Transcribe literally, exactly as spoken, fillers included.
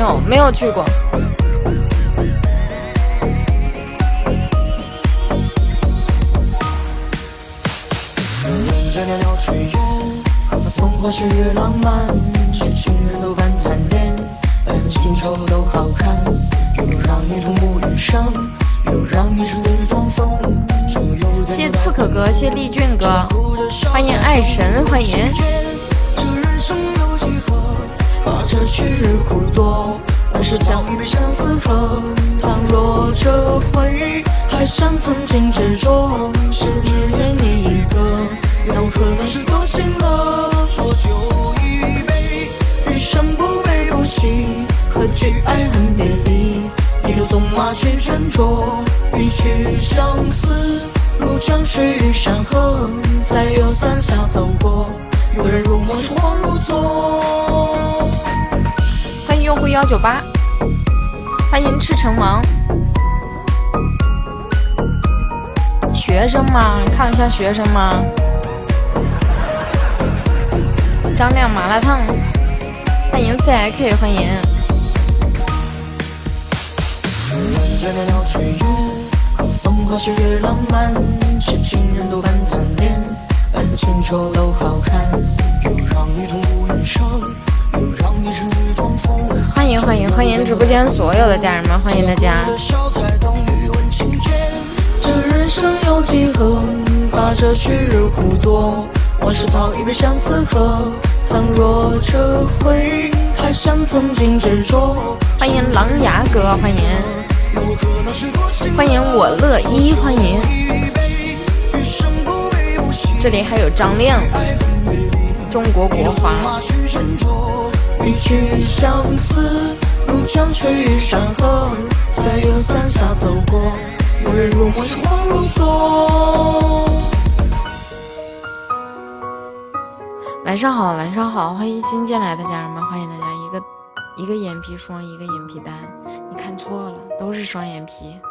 有，没有去过。 这袅袅炊烟，和风花雪月浪漫，痴情人都般贪恋，爱恨情仇都好看，又让你痛不欲生，又让你痴装疯。 谢谢刺客哥，谢谢丽俊哥，欢迎爱神，欢迎。 这人生有几何？把这去日苦多，万事早已被相思喝。倘若这回还像曾经执着，是只愿你一个。让我何能是多情了？浊酒一杯，余生不悲不喜，何惧爱恨别离？一路纵马去斟酌，一曲相思，如江水与山河，再有三峡走过，有人入梦，是恍如昨。 欢迎用户幺九八，欢迎赤诚王。学生吗？看一下学生吗？张亮麻辣烫，欢迎 C K， 欢迎。 这袅袅炊烟，和风花雪月浪漫，痴情人都般贪恋，爱恨情仇都好看，又让你痛不欲生，又让你痴装疯。 欢迎欢迎欢迎直播间所有的家人们，欢迎大家。 这人生有几何？把这去日苦多，往事早已被相思喝。倘若这回还像曾经执着。 欢迎狼牙哥，欢迎。欢迎我乐一，欢迎。这里还有张亮，中国国华。 一曲相思，如江水与山河，再有三峡走过，有人入梦，是恍如昨。 晚上好，晚上好，欢迎新进来的家人们，欢迎大家。一个一个眼皮双，一个眼皮单，你看错了，都是双眼皮。